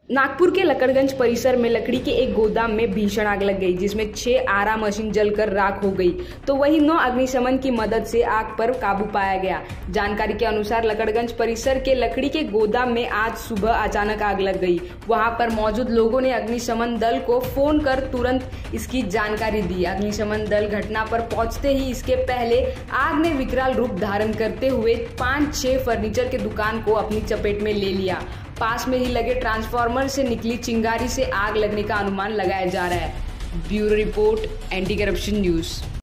नागपुर के लकड़गंज परिसर में लकड़ी के एक गोदाम में भीषण आग लग गई, जिसमें 6 आरा मशीन जलकर राख हो गई, तो वहीं 9 अग्निशमन की मदद से आग पर काबू पाया गया। जानकारी के अनुसार लकड़गंज परिसर के लकड़ी के गोदाम में आज सुबह अचानक आग लग गई। वहां पर मौजूद लोगों ने अग्निशमन दल को फोन कर तुरंत इसकी जानकारी दी। अग्निशमन दल घटना पर पहुंचते ही इसके पहले आग ने विकराल रूप धारण करते हुए 5-6 फर्नीचर की दुकान को अपनी चपेट में ले लिया। पास में ही लगे ट्रांसफार्मर से निकली चिंगारी से आग लगने का अनुमान लगाया जा रहा है। Bureau report, anti corruption news.